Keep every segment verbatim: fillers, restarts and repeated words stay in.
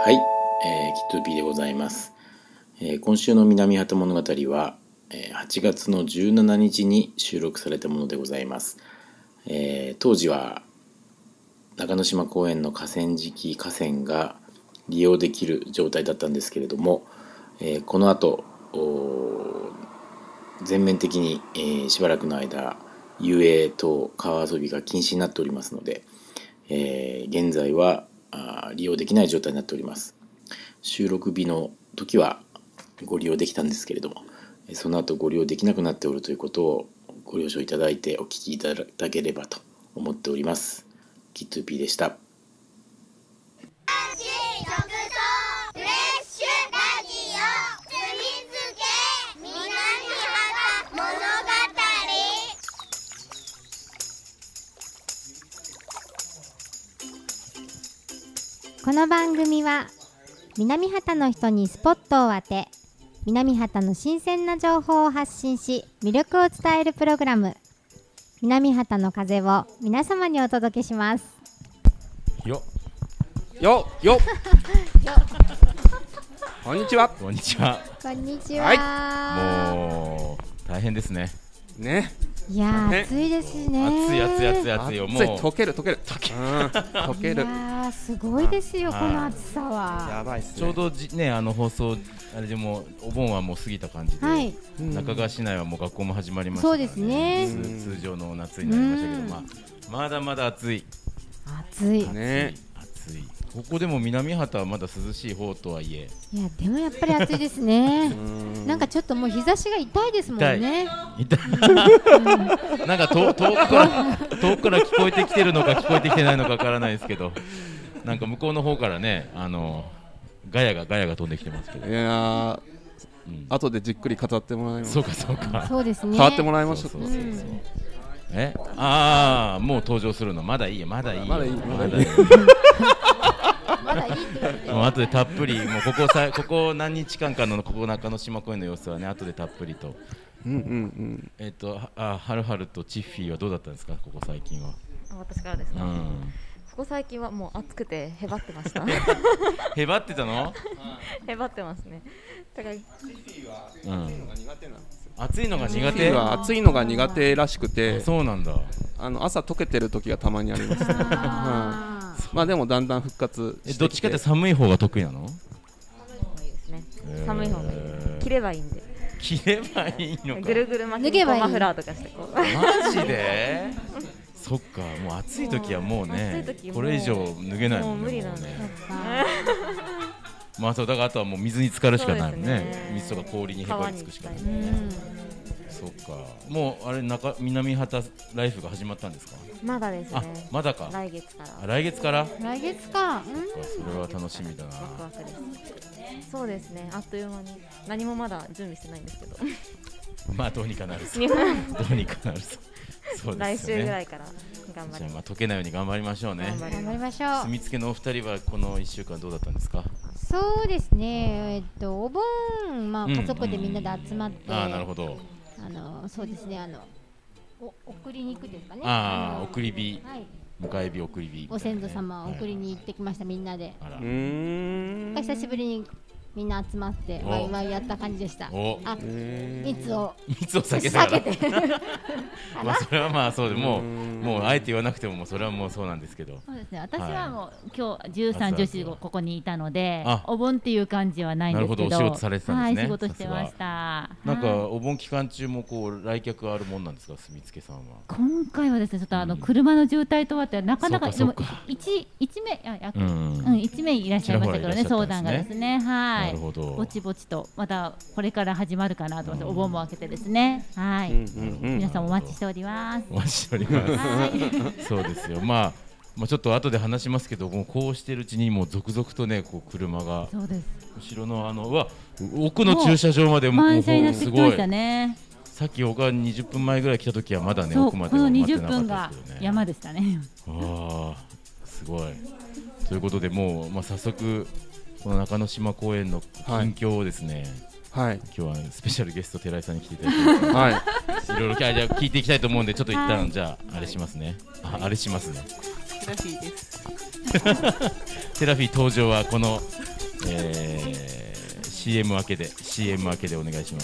はい、えー、キトゥーピーでございます。えー、今週の南畑物語は、えー、はちがつのじゅうしちにちに収録されたものでございます。えー、当時は中之島公園の河川敷河川が利用できる状態だったんですけれども、えー、この後全面的に、えー、しばらくの間遊泳等川遊びが禁止になっておりますので、えー、現在は利用できない状態になっております。収録日の時はご利用できたんですけれども、その後ご利用できなくなっておるということをご了承いただいてお聞きいただければと思っております。キトゥーピーでした。 この番組は南畑の人にスポットを当て、南畑の新鮮な情報を発信し魅力を伝えるプログラム、南畑の風を皆様にお届けします。 よよよこんにちは。 こんにちは。 こんにちは、 はい、もう大変ですね。 ね。 いやー、ね、暑いですね。 暑い暑い暑い暑いよ。もう溶ける溶ける溶ける、うん、溶ける。 いやーすごいですよ、この暑さは。 やばいっすね。 ちょうどじね、あの放送あれでもお盆はもう過ぎた感じで、はい、中川市内はもう学校も始まりましたからね。 そうですね。 通常の夏になりましたけど、まあまだまだ暑い。 暑いね。暑い。ここでも南畑はまだ涼しい方とはいえ、 いやでもやっぱり暑いですね。なんかちょっともう日差しが痛いですもんね。 痛い。痛い。なんか遠くから遠くから聞こえてきてるのか聞こえてきてないのかわからないですけど、なんか向こうの方からね、あのガヤがガヤが飛んできてますけど。 いやー、うん、後でじっくり語ってもらいます。 そうかそうか。 そうですね。 変わってもらいましょう。 そうそうそうそう。え、ああ、もう登場するの。まだいいよ、まだいいよ。 まだいい。まだいい。 まだいいって言われて。 もう後でたっぷり、もうここさここ何日間かのここ中之島公園の様子はね、後でたっぷりと。 うんうんうん。 えっとあはるはるとチッフィーはどうだったんですか、ここ最近は。 私からですか。 うん、 ここ最近はもう暑くてへばってました。 へばってたの？ へばってますね。だからチッフィーは暑いのが苦手なんですよ。 暑いのが苦手。 チッフィーは暑いのが苦手らしくて。 そうなんだ。 あの朝溶けてる時がたまにありますね。まあでもだんだん復活してきて。 どっちかって寒い方が得意なの？ 寒い方がいいですね。寒い方がいい。着ればいいんで。 着ればいいのか。 ぐるぐる巻きマフラーとかしてこう。 マジで？そっか、もう暑い時はもうね、これ以上脱げないもんね。もう無理なんで。まあそうだからあとはもう水に浸かるしかないもんね。水とか氷にへばりつくしかないね。そっか、もうあれ中南畑ライフが始まったんですか？ まだですね。 あ、まだか。 来月から。 あ、来月から？ 来月か。 それは楽しみだな。 ワクワクです。そうですね。あっという間に何もまだ準備してないんですけど。 まあどうにかなるさ。どうにかなるさ。そうですよね。 来週ぐらいから頑張り。 じゃあまあ溶けないように頑張りましょうね。 頑張りましょう。 住みつけのお二人はこの一週間どうだったんですか？ そうですね。えっとお盆、まあ家族でみんなで集まって。 ああ、なるほど。 あのそうですね、あのお送りに行くですかね。 ああ、送り火、 はい、 迎え火、送り火、 ご先祖様を送りに行ってきました、はい、みんなで。 あら、うーん、 久しぶりにみんな集まってワイワイやった感じでした。あ、密を密を避けた避けてまあそれはまあそうでもうもうあえて言わなくてももうそれはもうそうなんですけど。 そうですね。私はもう、はい、今日じゅうさん、じゅうよんここにいたので、お盆っていう感じはないんですけど。 なるほど、お仕事されてたんですね。 はい、仕事してました。 なんかお盆期間中もこう来客あるもんなんですか、住付さんは。 今回はですね、ちょっとあの、うん、車の渋滞とあってなかなかでも一一名あ約うん一名いらっしゃいましたけどね、相談がですね、はい。なるほど。ぼちぼちとまたこれから始まるかなと思って、お盆も明けてですね、はい。皆さんお待ちしております。 お待ちしております。はい。そうですよ。まあ。まあちょっと後で話しますけど、もうこうしてるうちにもう続々とね、こう車が後ろのあのうわ奥の駐車場まで満車になってきましたね。 さっき僕がにじゅっぷんまえぐらい来た時はまだね、奥までは待ってなかったですけどね。このにじゅっぷんが山でしたね。 ああ、すごい。ということでもうまあ早速この中之島公園の近況をですね。はい、今日はスペシャルゲスト寺井さんに来ていただいて、はい、いろいろじゃあ聞いていきたいと思うんで、ちょっと一旦、はい、じゃああれしますね。あ、あれしますね。 テラフィーです。 テラフィー登場はこのえー、シーエム 明けで シーエム 明けでお願いします。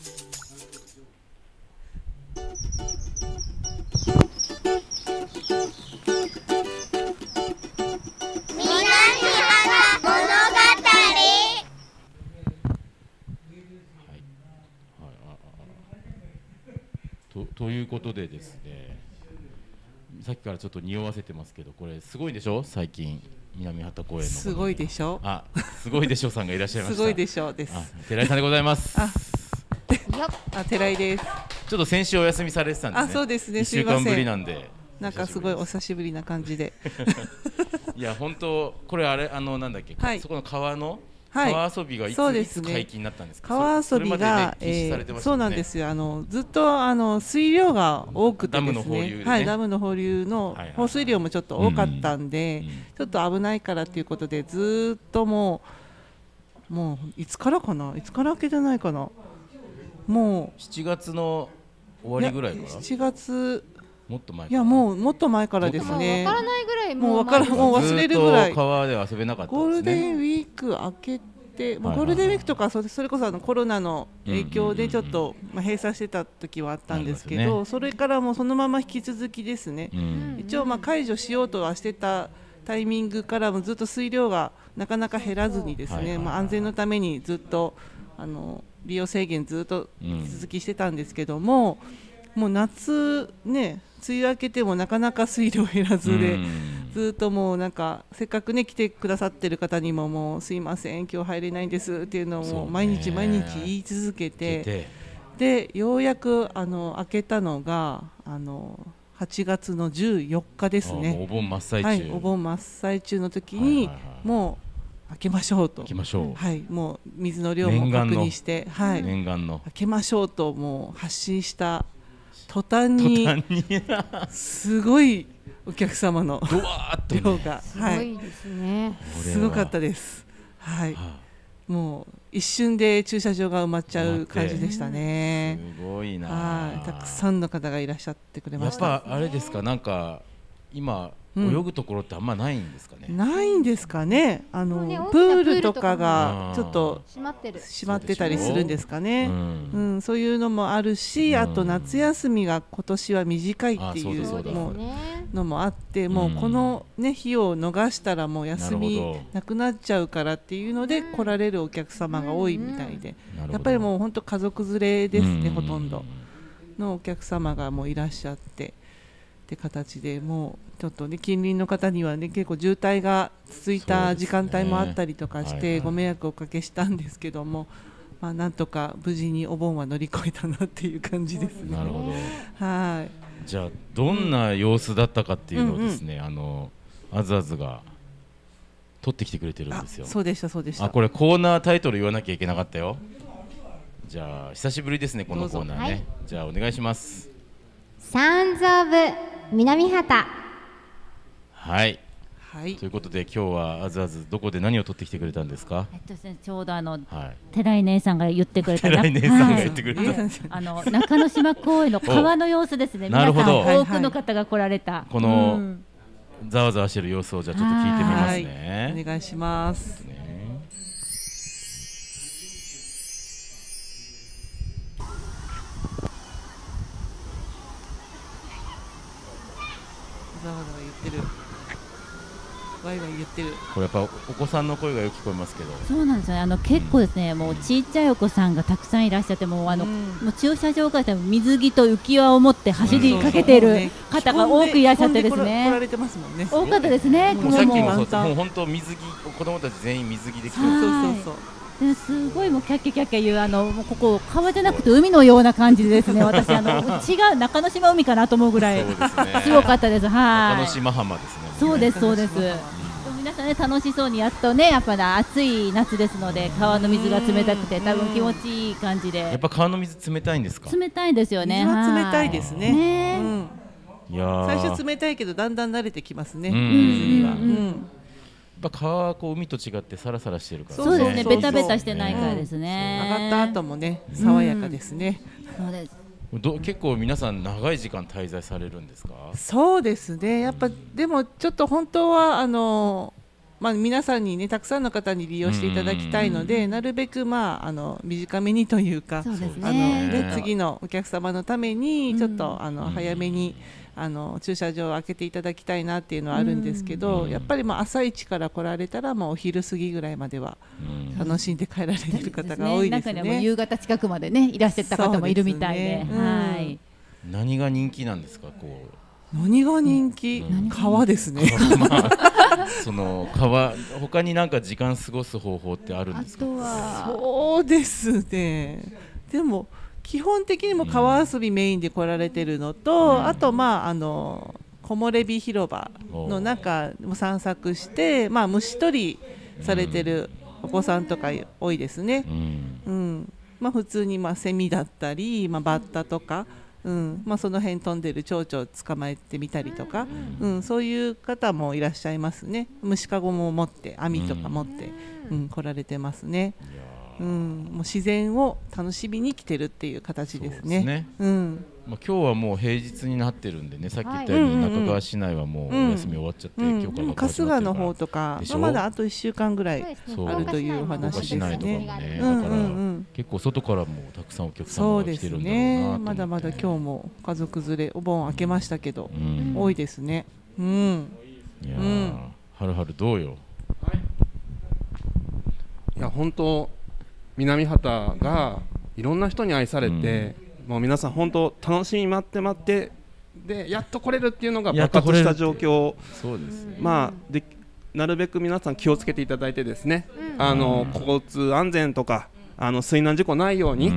と, ということでですね、さっきからちょっと匂わせてますけど、これすごいでしょ、最近南畑公園のすごいでしょ、 あ、すごいでしょさんがいらっしゃいました。 すごいでしょです。 寺井さんでございます。 あ、あ寺井です。 ちょっと先週お休みされてたんですね。 あ、そうですね。 いっしゅうかんぶりなんで。 なんかすごいお久しぶりな感じで。 いや本当これあれあのなんだっけ、はい、そこの川の。はい、川遊びがいつ、ね、いつ解禁になったんですか。 川遊びが、えー、そうなんですよ。あのずっとあの水量が多くてですね、ダムの放流でね、はい、ダムの放流の放水量もちょっと多かったんで、ちょっと危ないからということでずっともうもういつからかな、いつから開けてないかな、もうしちがつの終わりぐらいから。 しちがつもっと前。 いやもうもっと前からですね。 わからないぐらいもうわからもう忘れるぐらい。 川で遊べなかったんですね。 ゴールデンウィーク明けて、まあ、ゴールデンウィークとかそれ、それこそあのコロナの影響でちょっとまあ閉鎖してた時はあったんですけど、それからもうそのまま引き続きですね。一応まあ解除しようとはしてたタイミングからもずっと水量がなかなか減らずにですね、まあ安全のためにずっとあの利用制限ずっと引き続きしてたんですけども、もう夏ね。梅雨明けてもなかなか水量減らずで、ずっともうなんかせっかくね来てくださってる方にももうすいません今日入れないんですっていうのをもう毎日毎日言い続けて、でようやくあの開けたのがあのはちがつのじゅうよっかですね。 お盆真っ最中、 はい、お盆真っ最中の時にもう開けましょうと、 開けましょう、 はい、もう水の量も確認して、はい、 念願の開けましょうともう発信した途端にすごいお客様の量がすごいですね。 すごかったです。はい。もう一瞬で駐車場が埋まっちゃう感じでしたね。 すごいな。 はい。たくさんの方がいらっしゃってくれました。 やっぱあれですか、なんか今泳ぐところってあんまないんですかね。 ないんですかね。あのプールとかがちょっと閉まってる、閉まってたりするんですかね。うん、そういうのもあるし、あと夏休みが今年は短いっていうのもあって、もうこのね日を逃したらもう休みなくなっちゃうからっていうので来られるお客様が多いみたいで、やっぱりもう本当家族連れですね、ほとんどのお客様がもういらっしゃって。って形でもうちょっとね近隣の方にはね結構渋滞が続いた時間帯もあったりとかしてご迷惑をおかけしたんですけども、まあなんとか無事にお盆は乗り越えたなっていう感じですね。 なるほど。 はい。 じゃあどんな様子だったかっていうのをですね、あのあずあずが撮ってきてくれてるんですよ。 そうでしたそうでした。 あ、これコーナータイトル言わなきゃいけなかったよ。じゃあ久しぶりですねこのコーナーね。はい、じゃあお願いします。 サウンズオブ南畑。 はい、 はい、 ということで今日はあずあずどこで何を取ってきてくれたんですか。 えっとですね、ちょうどあの、はい、寺井姉さんが言ってくれた寺井姉さんが言ってくれた、はい、 あの中之島公園の川の様子ですね。皆さん多くの方が来られた、 この、うん、ざわざわしてる様子をじゃあちょっと聞いてみますね。 はい、お願いします。ね、ざわざわ言ってる、ワイワイ言ってる。 これやっぱお子さんの声がよく聞こえますけど。 そうなんですよね。あの結構ですね、うん、もうちっちゃいお子さんがたくさんいらっしゃって、もうあの、うん、もう駐車場から水着と浮き輪を持って走りかけている方が多くいらっしゃってですね。 来られてますもんね。 多かったですね。 もうさっきもそう、もう本当水着、子供たち全員水着で来てる。 そうそうそう。 すごいもうキャッキャキャッキャ言う、あのもうここ川じゃなくて海のような感じでですね、私あの違う中之島海かなと思うぐらいすごかったです。はい。 中之島浜ですね。 そうですそうです。皆さんね楽しそうにやっとね、やっぱり暑い夏ですので川の水が冷たくて多分気持ちいい感じで。 やっぱ川の水冷たいんですか。 冷たいですよね。 水は冷たいですね。ね、うん、 いや最初冷たいけどだんだん慣れてきますね。水には。うん。 やっぱ川はこう海と違ってサラサラしてるから、ね、 そうですね、ベタベタしてないからですね。 上がった後もね爽やかですね。 うん、そうです。 ど結構皆さん長い時間滞在されるんですか。 そうですね、やっぱでもちょっと本当はあのまあ、皆さんにねたくさんの方に利用していただきたいので、なるべく、まあ、あの短めにというか、 そうですね、 あのね、次のお客様のためにちょっと、うん、あの早めにあの駐車場を開けていただきたいなっていうのはあるんですけど、うん、やっぱりまあ朝一から来られたらもうお昼過ぎぐらいまでは楽しんで帰られている方が多いですね。 中にはもう夕方近くまでねいらっしゃった方もいるみたいで、 ね、 はい、 うん、何が人気なんですか？こう何が人気、うん、川ですね。 まあ、その川他になんか時間過ごす方法ってあるんですか？ あとはそうですね。でも基本的にも川遊びメインで来られてるのと、うん、あとまああの木漏れ日広場の中も散策して、まあ、虫取りされてるお子さんとか多いですね。うんうん、まあ、普通にまあセミだったり、まあ、バッタとか。うんまあ、その辺飛んでる蝶々を捕まえてみたりとか、うんうん、そういう方もいらっしゃいますね。虫かごも持って網とか持って、うんうん、来られてますね。うん、もう自然を楽しみに来てるっていう形ですね。そうですね。うん、 まあ、今日はもう平日になってるんでね、さっき言ったように中川市内はもうお休み終わっちゃって、うんうん、今日からが始まってるから、 春日の方とか、まあ、まだあといっしゅうかんぐらいあるというお話ですね。 ね、だから、うんうん、結構外からもたくさんお客様が来てるんだろうなと思って。そうですね。 まだまだ今日も家族連れお盆明けましたけど、うん、多いですね。うん、 いやー、うん、はるはるどうよ。 はい、いや本当南畑がいろんな人に愛されて、うん、もう皆さん本当楽しみ待って待ってでやっと来れるっていうのが爆発した状況。 そうですね。 まあでなるべく皆さん気をつけていただいてですね、うん、あの交通安全とかあの水難事故ないように、うん、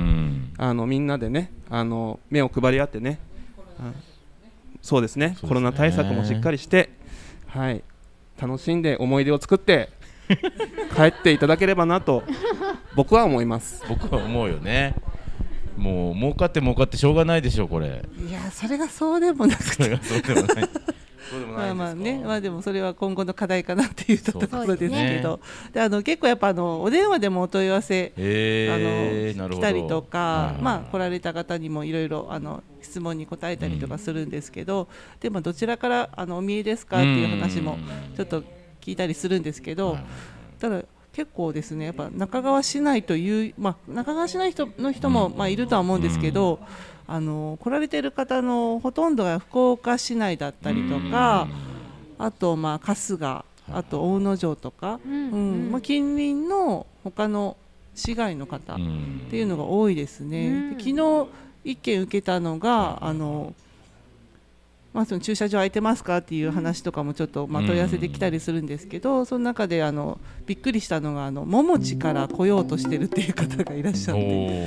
あのみんなでねあの目を配り合ってね、そうですね、コロナ対策もしっかりして、はい、楽しんで思い出を作って帰っていただければなと僕は思います。 僕は思うよね。もう儲かって儲かってしょうがないでしょこれ。 いやそれがそうでもなくて、 それがそうでもない。そうでもないですか。 まあまあね、まあでもそれは今後の課題かなっていうところですけど、であの結構やっぱあのお電話でもお問い合わせ、えー、あの来たりとか、まあ来られた方にもいろいろあの質問に答えたりとかするんですけど、うん、でもどちらからあのお見えですかっていう話もちょっと聞いたりするんですけど、ただ結構ですねやっぱ中川市内という、まあ、中川市内人の人も、まあ、いるとは思うんですけど、あの来られている方のほとんどが福岡市内だったりとか、あとまあ春日、あと大野城とか、うんうんまあ、近隣の他の市外の方っていうのが多いですね。で昨日一件受けたのがあのまあ、その駐車場空いてますかっていう話とかもちょっとまあ問い合わせできたりするんですけど、うん、その中であのびっくりしたのがあの桃地から来ようとしてるっていう方がいらっしゃって、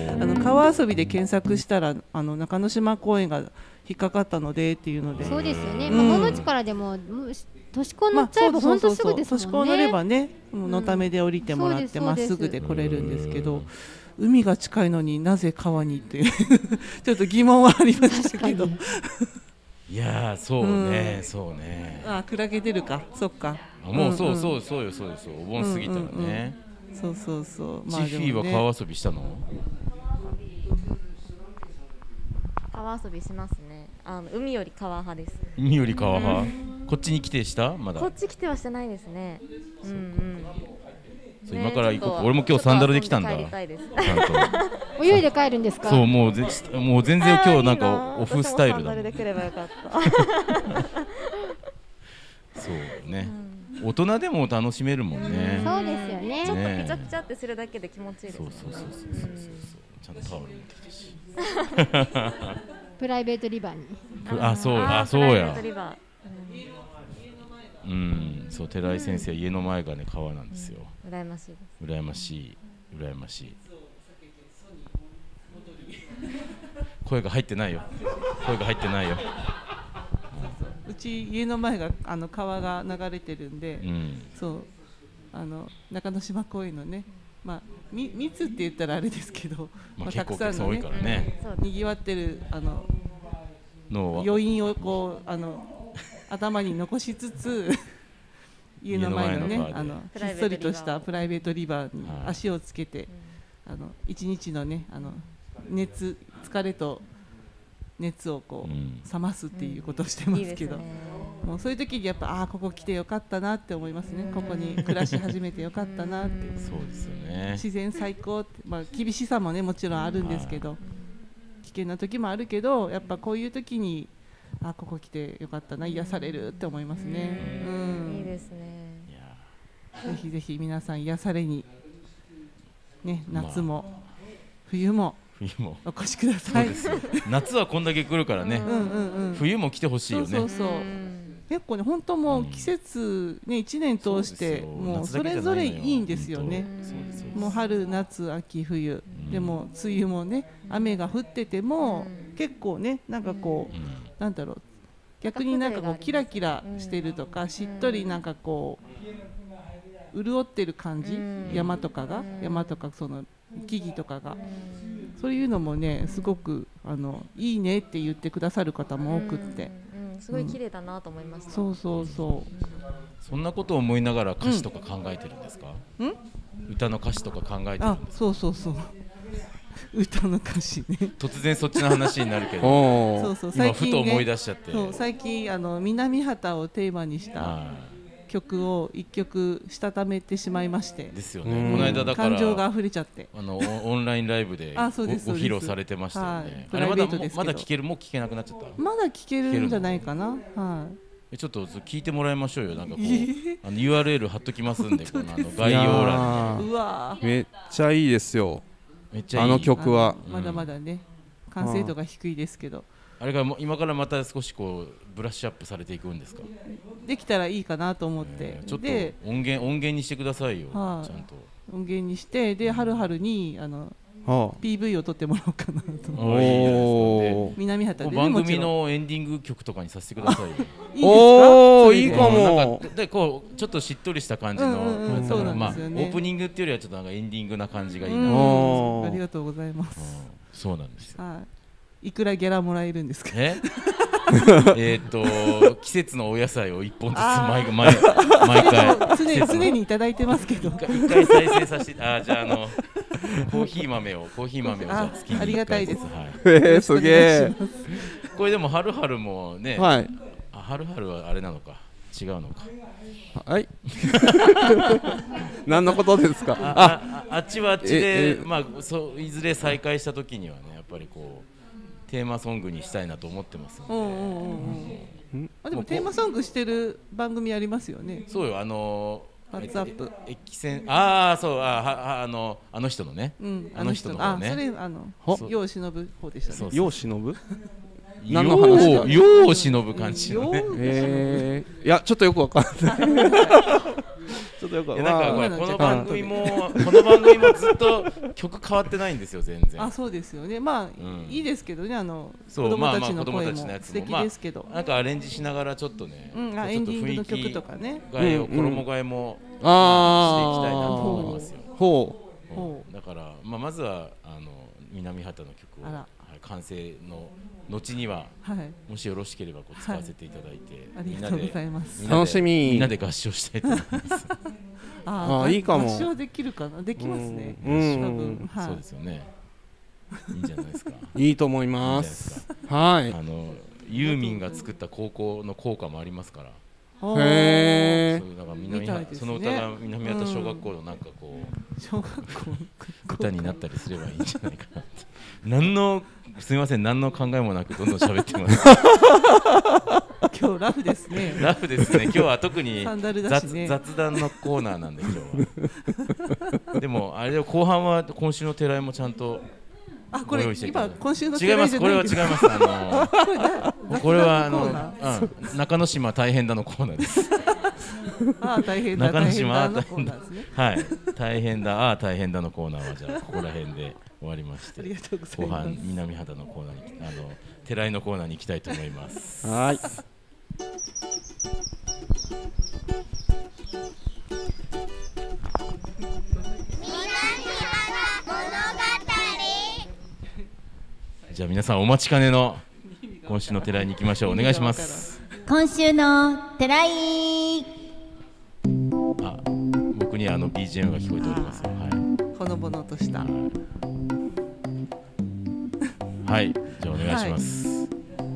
あの川遊びで検索したらあの中之島公園が引っかかったのでっていうので、 そうですよね、うん、まあ、桃地からでも都市高乗っちゃえば本当すぐですもんね。 都市高乗ればねのためで降りてもらってまっすぐで来れるんですけど、海が近いのになぜ川にっていうちょっと疑問はありましたけどいやーそうね、うん、そうね。 あクラゲ出るか、そっか。 あもうそうそうそうよそうよそうお盆過ぎたらね、うんうんうん、 そうそうそう。 まあでもね、チッフィーは川遊びしたの？ 川遊びしますね。あの海より川派です。 海より川派、うん、こっちに来てしたまだ？ こっち来てはしてないですね。うんうんそう、今から行こうか。俺も今日サンダルで来たんだ。 帰りたいです。 泳いで帰るんですか？ そうもうぜもう全然今日なんかオフスタイルだ。 サンダルで来ればよかった。 そうね、うん。大人でも楽しめるもんね。 そうですよね。 ちょっとピチャピチャってするだけで気持ちいいです。 そうそうそうそうそうそう。ちゃんとタオル持ってきたし。 プライベートリバーに。 あそうあそうや。うん、そう寺井先生、うん、家の前がね川なんですよ、 うん、羨ましいです。 羨ましい羨ましい声が入ってないよ声が入ってないようち家の前があの川が流れてるんで、うん、そうあの中之島公園のね、まあ、み密って言ったらあれですけど、 まあまあ、たくさんのね、ねにぎわってるあの余韻をこうあの頭に残しつつ家の前のねあのひっそりとしたプライベートリバーに足をつけて、あの一日のねあの熱疲れと熱をこう冷ますっていうことをしてますけど、うんいいですね、もうそういう時にやっぱああここ来てよかったなって思いますね。ここに暮らし始めてよかったなって。 そうですよね。 自然最高って、まあ、厳しさもねもちろんあるんですけど、危険な時もあるけどやっぱこういう時にあここ来てよかったな癒されるって思いますね。うん、 いいですね。 ぜひぜひ皆さん癒されにね夏も、まあ、冬も冬もお越しください。 夏はこんだけ来るからね、うんうんうん、冬も来てほしいよね。 そうそうそう結構ね本当もう季節ね一年通してもうそれぞれいいんですよね。もう春夏秋冬でも梅雨もね雨が降ってても結構ねなんかこうなんだろう逆になんかこうキラキラしてるとかしっとりなんかこう潤ってる感じ山とかが山とかその木々とかがそういうのもねすごくあのいいねって言ってくださる方も多くってすごい綺麗だなと思いました。 そうそうそうそんなことを思いながら歌詞とか考えてるんですか？うん？歌の歌詞とか考えてるんですか？ あ、そうそうそう歌の歌詞ね突然そっちの話になるけどそうそう最近、ね、今ふと思い出しちゃってそう最近あの南畑をテーマにした曲を一曲したためてしまいましてですよね。この間だから感情が溢れちゃってあのオンラインライブでご披露されてましたよね。あれまだまだ聞けるもう聞けなくなっちゃった。 まだ聞けるんじゃないかな。はい。 ちょっと聞いてもらいましょうよ。なんかこうあの ユーアールエル 貼っときますんでこのあの概要欄に。 うわめっちゃいいですよ。 めっちゃいいあの曲はまだまだね完成度が低いですけど。 あれが今からまた少しこうブラッシュアップされていくんですか？ できたらいいかなと思って、 ちょっと音源音源にしてくださいよ。ちゃんと音源にしてで春々にあのピーブイ を撮ってもらおうかなと。 お南畑で番組のエンディング曲とかにさせてくださいよ。 いいですか？おおいいかも。 でこうちょっとしっとりした感じのまあオープニングっていうよりはちょっとなんかエンディングな感じがいいな。 ありがとうございます。 そうなんですよ。 いくらギャラもらえるんですか？ ええっと季節のお野菜を一本ずつ毎毎毎回常常にいただいてますけど一回再生させてあじゃああのコーヒー豆をコーヒー豆をじゃ月にありがたいです。 えすげえ。 これでも春々もね。はい。あ春々はあれなのか違うのか。 はい。何のことですか？ あああっちはあっちでまあそういずれ再開した時にはねやっぱりこう。テーマソングにしたいなと思ってますので、うんうんうんうん、あでもテーマソングしてる番組ありますよね。 そうよあのワッツアップ駅線ああそうあはあのあの人のね、うん、あの人の方ね。 あそれあの世を忍ぶ方でしたね。 世を忍ぶ？ 何の話か。世を忍ぶ感じのね。 えー、いやちょっとよくわかんない。ちょっとよくわかんない。 なんかこの番組もこの番組もずっと曲変わってないんですよ全然。 あそうですよね。まあ、うん、いいですけどねあの子供たちの声も素敵ですけど、 まあ、なんかアレンジしながらちょっとね、 うん、あエンディングの曲とかね、 替えを衣替えも、うん、していきたいなと思いますよ。 ほう。ほう。だからまあまずはあの南畑の曲を、はい、完成の後には、はい、もしよろしければこう使わせていただいて、 はい、ありがとうございます。 楽しみ。 みんなで合唱したいと思います。 ああいいかも。合唱できるかな。できますね。 うん、多分、はい、そうですよね。いいんじゃないですか。 いいと思います。はい。 あのユーミンが作った高校の校歌もありますから。 へえ。 そうだから南は、ね、その歌が南畑小学校のなんかこう小学校歌になったりすればいいんじゃないかなって。何のすみません何の考えもなくどんどん喋ってます。 今日ラフですね。 ラフですね。今日は特に雑、 ね、 雑談のコーナーなんで今日は。でもあれ後半は今週の寺井もちゃんと。 あこれ今今週の違いますこれは違います。あのこれはあの、うん、中之島大変だのコーナーです。 ああ大変だ中之島大変だはい大変だああ大変だのコーナーはじゃあここら辺で終わりまして、後半南畑のコーナーにあの寺井のコーナーに行きたいと思います。 はい。 じゃあ皆さんお待ちかねの今週の寺井に行きましょう。お願いします。 今週の寺井。 あ、僕にあの ビージーエム が聞こえておりますよ。はい。 ほのぼのとした。 はい、じゃあお願いします。はい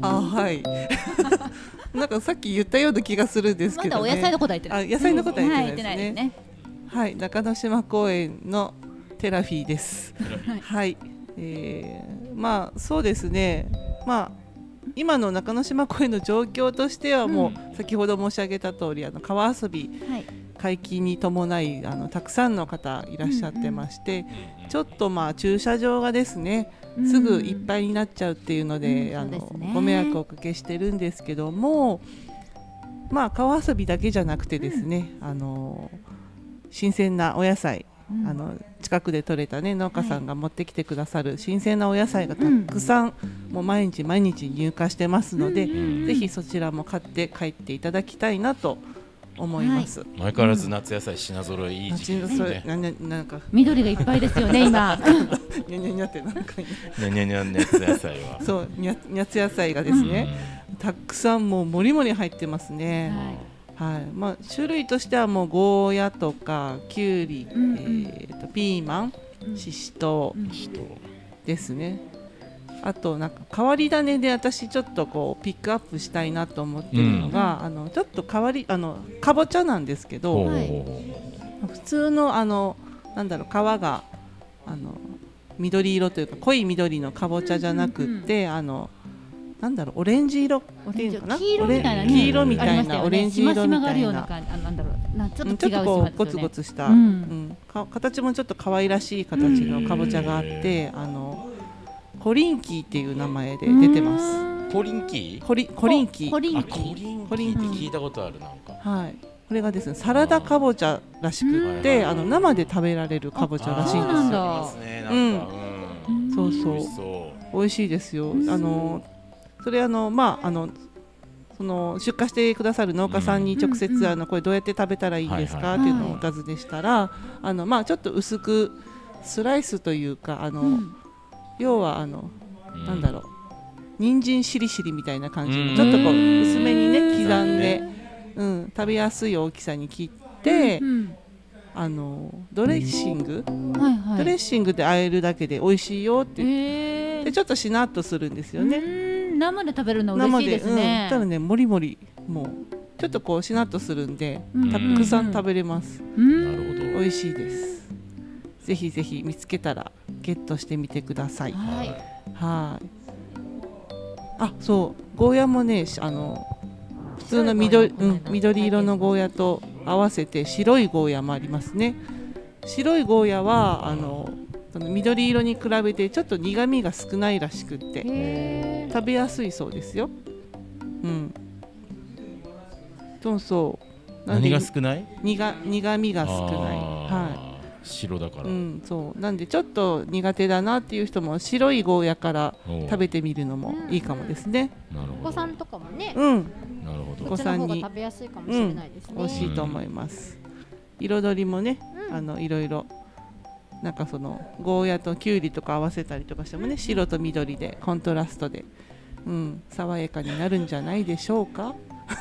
あ、はい。なんかさっき言ったような気がするんですけどね。 まだお野菜のことは言ってない。 あ、野菜のことは言ってないですね。 はい、ねはい、中之島公園のテラフィーです。はい、えー、まあそうですね。まあ今の中之島公園の状況としてはもう先ほど申し上げた通り、あの川遊び解禁に伴いあのたくさんの方いらっしゃってまして、ちょっとまあ駐車場がですねすぐいっぱいになっちゃうっていうので、あのご迷惑をおかけしてるんですけども、まあ川遊びだけじゃなくてですね、あの新鮮なお野菜、あの近くで採れた、ね、農家さんが持ってきてくださる新鮮なお野菜がたくさん、うん、もう毎日毎日入荷してますので、うん、ぜひそちらも買って帰っていただきたいなと思います、はい、 相変わらず夏野菜品揃えいい時期ですね、 うん、ななんか緑がいっぱいですよね今にゃにゃにゃってなんかにゃにゃにゃ夏野菜はそうにゃ夏野菜がですね、うん、たくさんもうもりもり入ってますね、はいはい、まあ、種類としてはもうゴーヤとかきゅうり、うんうん、えー、とピーマン、ししとうですね。あとなんか変わり種で私ちょっとこうピックアップしたいなと思ってるのが、うん、あのちょっと変わりあのかぼちゃなんですけど、はい、普通のあのなんだろう皮があの緑色というか濃い緑のかぼちゃじゃなくって、うんうんうん、あのなんだろうオレンジ色っていうのかな、 黄色みたいな、ね、 黄色みたいな、ね、オレンジ色みたいな、 なんだろうな、ちょっと違う、 ちょっとこうゴツゴツした、うんうん、か形もちょっと可愛らしい形のかぼちゃがあって、あのコリンキーっていう名前で出てます。 コリンキー？ コリコリンキー。 コリンキー。コリンキーって聞いたことあるなんか。 はい。これがですねサラダかぼちゃらしくって、あの生で食べられるかぼちゃらしいんですよ。うん。そうそう。美味しいですよ。あのそれあのまああのその出荷してくださる農家さんに直接、うん、あのこれどうやって食べたらいいですか、はいはい、っていうのをお尋ねしたら、あのまあちょっと薄くスライスというか、あの、うん、要はあの、うん、なんだろう人参しりしりみたいな感じの、うん、ちょっとこう薄めにね刻んで、うん、食べやすい大きさに切って、うん、あのドレッシング、うんはいはい、ドレッシングで和えるだけで美味しいよって言って、でちょっとしなっとするんですよね。 生で食べるの嬉しいですね。 うん、ただねもりもりもうちょっとこうしなっとするんで、うん、たくさん食べれます。 うん、なるほど。 美味しいです。ぜひぜひ見つけたらゲットしてみてください。はい。はい。あ、そうゴーヤもね、あの普通の緑、うん、緑色のゴーヤと合わせて白いゴーヤもありますね。白いゴーヤはあのその緑色に比べてちょっと苦味が少ないらしくって食べやすいそうですよ。うん。そうそう。 何が少ない？ 苦苦味が少ない。はい。 白だから。 うん、そう。なんでちょっと苦手だなっていう人も白いゴーヤから食べてみるのもいいかもですね。 なるほど。お子さんとかもね。 うん。 なるほど。 お子さんに食べやすいかもしれないですね。 美味しいと思います。彩りもね、あのいろいろ。なんかそのゴーヤとキュウリとか合わせたりとかしてもね、白と緑でコントラストで、うん、爽やかになるんじゃないでしょうか、うん、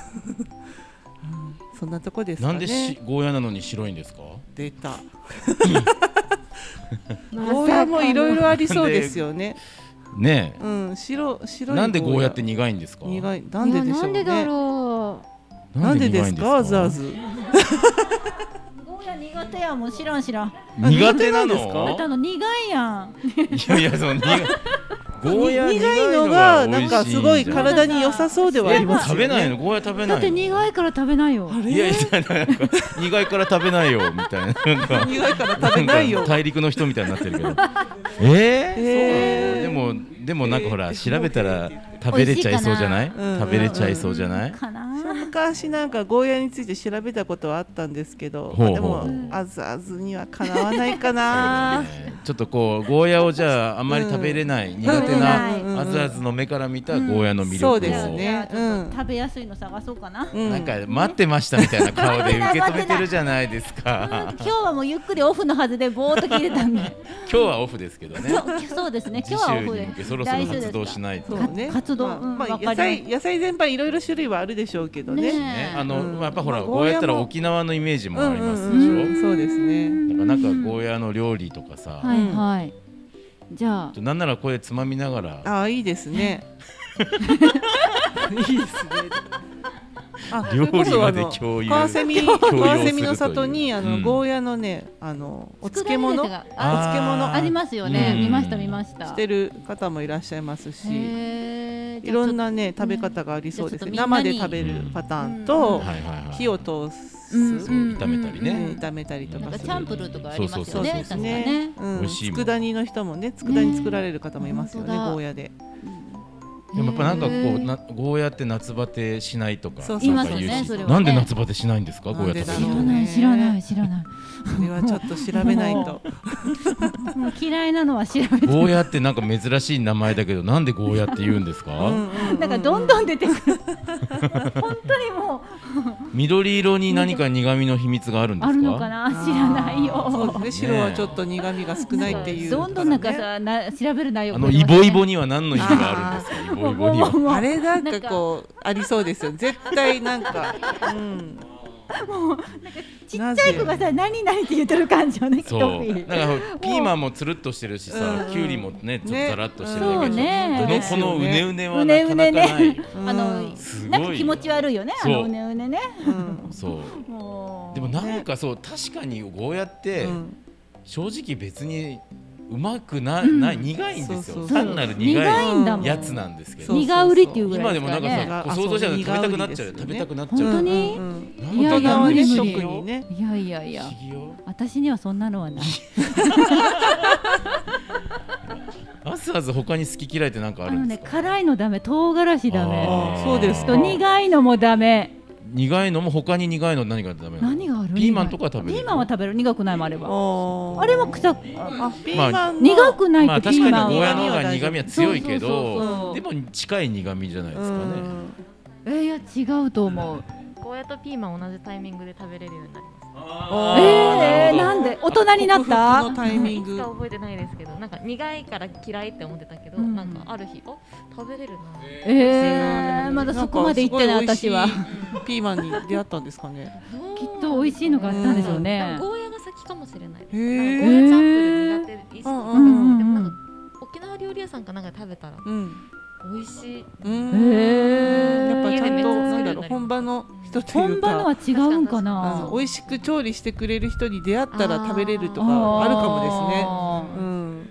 そんなとこですかね。 なんでしゴーヤなのに白いんですか？ 出たゴーヤもいろいろありそうですよね。 ねえ、 うん、白白いなんでゴーヤって苦いんですか？ 苦い、なんででしょうね。 なんでだろう。なんでですか？あずあず苦手やもん、知らん知らん。 苦手なのですか？ だってあの苦いやん。 いやいや、その苦いゴーヤ苦いのがなんかすごい体に良さそうではありますよね。 食べないの？ゴーヤ食べないの？ だって苦いから食べないよ。 いやいや、なんか苦いから食べないよみたいな、なんか苦いから食べないよ。 大陸の人みたいになってるけど。えー、でもでもなんかほら調べたら食べれちゃいそうじゃない？食べれちゃいそうじゃない？ 昔なんかゴーヤについて調べたことはあったんですけど、まあ、でもあずあずにはかなわないかな、 ね、ちょっとこうゴーヤをじゃああんまり食べれない、うん、苦手なあずあずの目から見たゴーヤの魅力を、 うん、そうですね、 うん、食べやすいの探そうかな、 うん、なんか待ってましたみたいな顔で受け止めてるじゃないですか。 今日はもうゆっくりオフのはずでぼーっと聞いてたんで今日はオフですけどね。 そうですね、今日はオフでそろそろ活動しないと。 そうね、 活動、 まあまあ、野菜野菜全般いろいろ種類はあるでしょうけどね。 ね、あの、うん、やっぱほらゴーヤったら沖縄のイメージもありますでしょ。 うんうんうん、そうですね。 なんかなんかゴーヤの料理とかさ、 はいはい。じゃあなんならこれつまみながら、 ああいいですね。 いいですね。あ、 料理まで共有。 川蝉川蝉の里にあのゴーヤのね、あのお漬物、お漬物ありますよね。見ました見ました。 してる方もいらっしゃいますし、いろんなね食べ方がありそうですね。生で食べるパターンと火を通す、 炒めたりね、 炒めたりとかする。 チャンプルーとかありますよね。 そうですね。佃煮の人もね、佃煮作られる方もいますよね、ゴーヤで。 でもやっぱなんかこうなゴーヤって夏バテしないとか言いますよね。それはなんで夏バテしないんですか、ゴーヤ食べると。 知らない知らない。 それはちょっと調べないと。 もう嫌いなのは調べて。 ゴーヤってなんか珍しい名前だけど、なんでゴーヤって言うんですか。 なんかどんどん出てくる。本当にもう緑色に何か苦味の秘密があるんですか。 あるのかな、知らないよ。 そうですね、白はちょっと苦味が少ないっていう。 どんどんなんかさ、な調べる内容。 あのイボイボには何の意味があるんですか。イボイボには。 あれなんかこうありそうですよ。絶対なんか。うん。 もうなんかちっちゃい子がさ、何々って言ってる感じよね。 そう。なんかピーマンもつるっとしてるしさ、キュウリもねちょっとザラッとしてるだけど、このうねうねはなかなかない。 あのなんか気持ち悪いよね。あのうねうねね。 そう。でもなんかそう、確かにゴーヤって正直別にうまくな、ない、苦いんですよ。単なる苦いやつなんですけど。 苦売りっていうぐらい。 今でもなんかさ、想像したら食べたくなっちゃう、食べたくなっちゃう。 本当に？いやいや無理無理よ。いやいやいや。私にはそんなのはない。 アスアズ他に好き嫌いってなんかあるんですか？ 辛いのダメ、唐辛子ダメ。 そうですか。 苦いのもダメ。 苦いのも他に苦いの何がダメ？ 何がある？ ピーマンとか食べる？ ピーマンは食べる。苦くないもあれば。あれも臭く。 あ、ピーマン苦くないってピーマンは。まあ確かにゴーヤの方が苦味は強いけど、でも近い苦味じゃないですかね。 え、いや違うと思う。 ゴーヤとピーマン同じタイミングで食べれるようになります。 ええ、なんで大人になった？ のタイミング。 いつか覚えてないですけど、なんか苦いから嫌いって思ってたけど、なんかある日、あ、食べれるな。 ええ、まだそこまで行ってない私は。 ピーマンに出会ったんですかね。 きっと美味しいのがあったんでしょうね。 ゴーヤが先かもしれない。ゴーーヤチャンプル苦手意識。でもなんか沖縄料理屋さんかなんか食べたら。美味しい。 やっぱちゃんとなんだろう、本場の人というか、 本場のは違うんかな。 美味しく調理してくれる人に出会ったら食べれるとかあるかもですね。うん。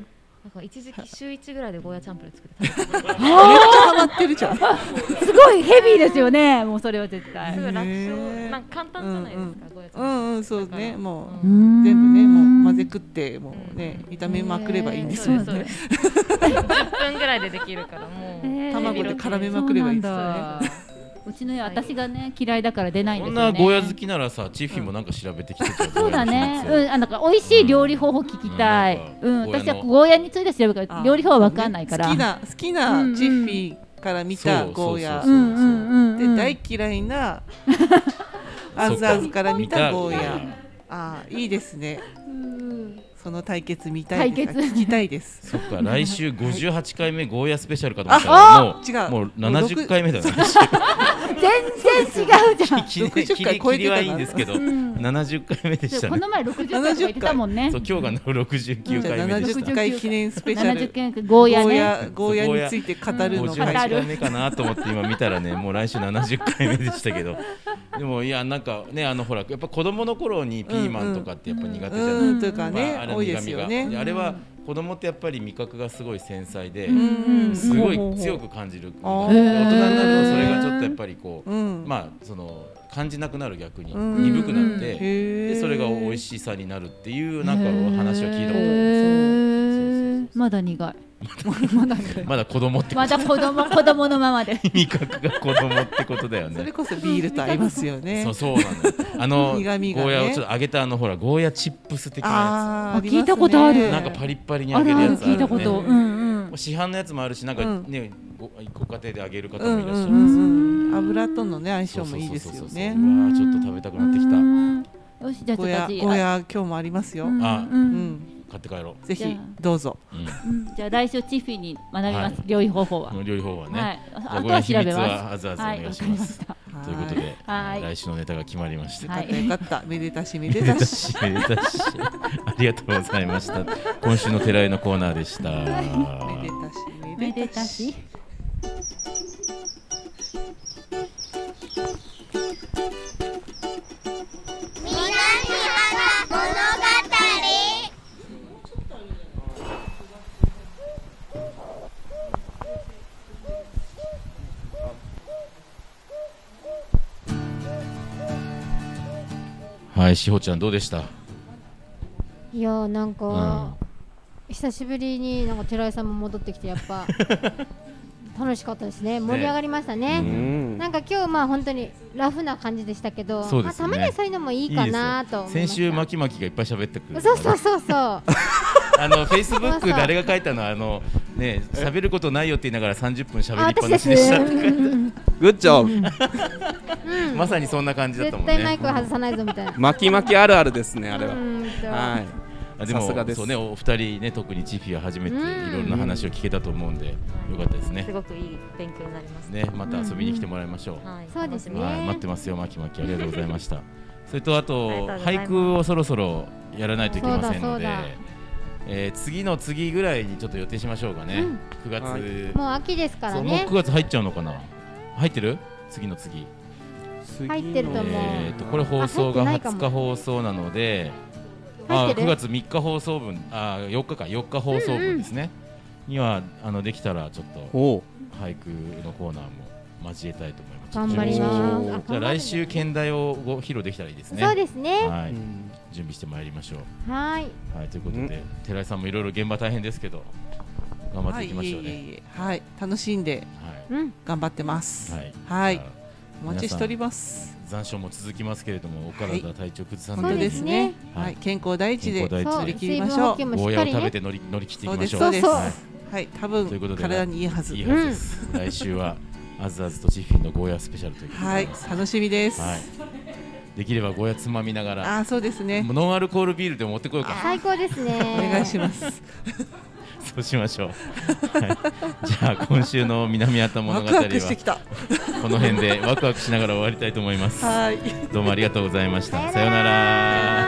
なんか一時期週一ぐらいでゴーヤチャンプル作って食べてた。 めっちゃハマってるじゃん。 すごいヘビーですよね。もうそれは絶対。 すごい楽勝、なんか簡単じゃないですか、ゴーヤチャンプル。 うんうん、そうね。もう全部ね、もう混ぜ食ってもうね、炒めまくればいいんですよね。 じゅっぷんぐらいでできるからもう卵で絡めまくればいいですよね。 うちの家、私がね嫌いだから出ないんですよね。 こんなゴーヤ好きならさ、チッフィもなんか調べてきてた。 そうだね。うん、あ、なんか美味しい料理方法聞きたい。うん、私はゴーヤについて調べるから料理法はわかんないから。 好きな好きなチッフィから見たゴーヤで、大嫌いなアズアズから見たゴーヤ。あ、いいですね。その対決見たいです。聞きたいです。 そっか、来週ごじゅうはちかいめゴーヤスペシャルかと思ったら、もう違う、 もうななじゅっかいめだね。 全然違うじゃん。 切り切りはいいんですけど、ななじゅっかいめでしたね。 この前ろくじゅっかい言ってたもんね。 そう、今日がろくじゅうきゅうかいめでした。 ななじゅっかい記念スペシャル。 ななじゅっかいゴーヤね。 ゴーヤについて語るの。 ごじゅうはちかいめかなと思って今見たらね、もう来週ななじゅっかいめでしたけど、でもいやなんかね、あのほらやっぱ子供の頃にピーマンとかってやっぱ苦手じゃない。 うんというかね、多いですよね。 あれは子供ってやっぱり味覚がすごい繊細で、すごい強く感じる。大人になるとそれがちょっとやっぱりこう、まあその感じなくなる、逆に鈍くなって、でそれが美味しさになるっていうなんか話は聞いたことあります。 まだ苦い。 まだ子供ってまだ子供子供のままで味覚が子供ってことだよね。 それこそビールと合いますよね。 そうそうなの。あのゴーヤをちょっと揚げたあのほらゴーヤチップス的なやつ。聞いたことある。 なんかパリッパリに揚げるやつあるね。 聞いたこと。うんうん。 市販のやつもあるし、なんかねごご家庭で揚げる方もいらっしゃるんです。 油とのね相性もいいですよね。 うわちょっと食べたくなってきた。 よし、じゃあゴーヤゴーヤ今日もありますよ。 あ、うん。買って帰ろう。ぜひどうぞ。 じゃあ来週チッフィーに学びます。料理方法は。 料理方法はね。 あとは調べます。 あずあずお願いします。ということで来週のネタが決まりました。 よかった。めでたしめでたしめでたし。ありがとうございました。今週の寺井のコーナーでした。 めでたしめでたし。 はい、しほちゃんどうでした？ いやなんか、うん、久しぶりになんか寺井さんも戻ってきてやっぱ楽しかったですね。盛り上がりましたね。ね、なんか今日まあ本当にラフな感じでしたけど、ね、まあ、たまにはそういうのもいいかなと思いました。 先週マキマキがいっぱい喋ってくる。 そうそうそうそう。あのフェイスブック誰が書いたのあのね喋ることないよって言いながらさんじゅっぷん喋りっぱなしでしたって。グッジョブ。まさにそんな感じだったもんね。 絶対マイクは外さないぞみたいな。 マキマキあるあるですねあれは。はい。 でもそうね、お二人ね特にチフィは初めていろんな話を聞けたと思うんでよかったですね。 すごくいい勉強になりますね。また遊びに来てもらいましょう。 そうですね。 待ってますよマキマキ、ありがとうございました。それとあと俳句をそろそろやらないといけませんので、え次の次ぐらいにちょっと予定しましょうかね。くがつもう秋ですからね。 もうくがつ入っちゃうのかな。入ってる？次の次。 入ってると思う。 えっとこれ放送がはつか放送なので。あくがつみっか放送分、あよっかかよっか放送分ですね、うんうん、にはあのできたらちょっと俳句のコーナーも交えたいと思います。 頑張ります。 じゃあ来週兼題をご披露できたらいいですね。 そうですね、 はい、準備してまいりましょう。 はい、 はい、ということで、うん、寺井さんもいろいろ現場大変ですけど頑張っていきましょうね。 はい、いえいえはい、楽しんで、はい、頑張ってます。はい、はい、お待ちしております。 残暑も続きますけれども、お体、はい、体調崩さないで、そうですね、はいはい、健康第一で乗り切りましょう。 ゴーヤを食べて乗り乗り切っていきましょう。 そうです、そうです、はい、多分体にいいはず。 いいはずです。うん、来週はあずあずとチッフィンのゴーヤスペシャルということで、 はい、楽しみです。 はい、できればゴーヤつまみながら、 あ、そうですね。 ノンアルコールビールでも持ってこようか。 最高ですね。 お願いします。 そうしましょう。はい、じゃあ今週の南畑物語はこの辺でワクワクしながら終わりたいと思います。はい、どうもありがとうございました。さようなら。